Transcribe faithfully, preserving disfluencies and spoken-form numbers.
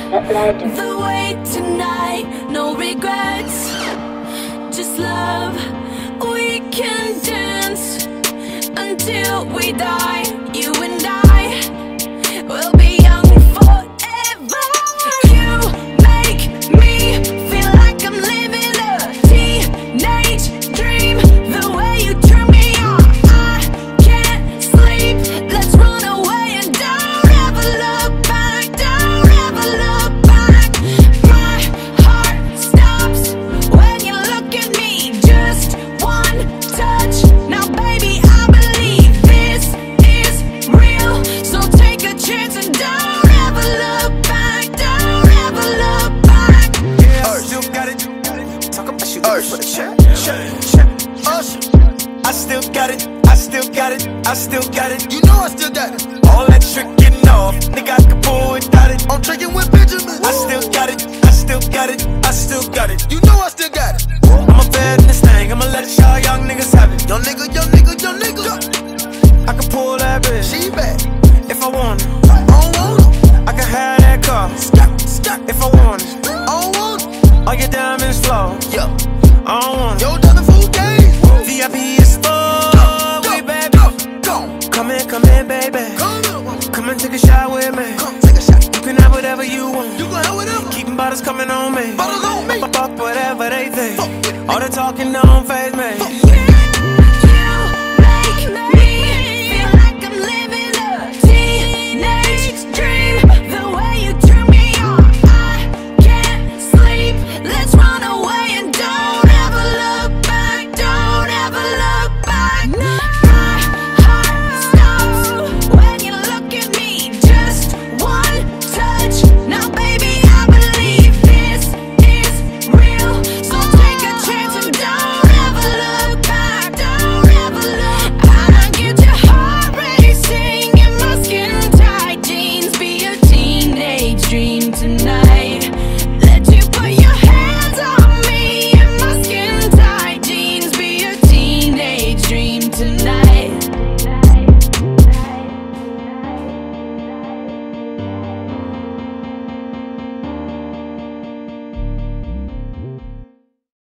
The way tonight, no regrets, just love. We can dance until we die. You and I will be young forever. You make me feel like I'm living a teenage dream. The way you turn me on, I can't sleep. Let's run away and don't ever look back. Don't ever look back. My heart stops when you look at me. Just one touch. Now baby, I believe this is real. So take a chance and don't ever look back. Don't ever look back. Yeah, I still got it. Talk about you for the check, check, check. Usher. I still got it. I still got it. I still got it. You know I still got it. All that tricking off, nigga, I can pull without it. I'm tricking with Benjamin. I still got it. I still got it. I still got it. You know I still got it. I'm a vet in this thing. I'ma let y'all young niggas have it. Young nigga, young nigga, young nigga. I can pull that bitch She bad. if I want it. I don't want it. I can have that car if I want it. I don't want it. All your diamonds flow. Yo, I don't want it. yo, done the full game. V I P is full, Go, way go, baby. go, go. Come in, come in, baby.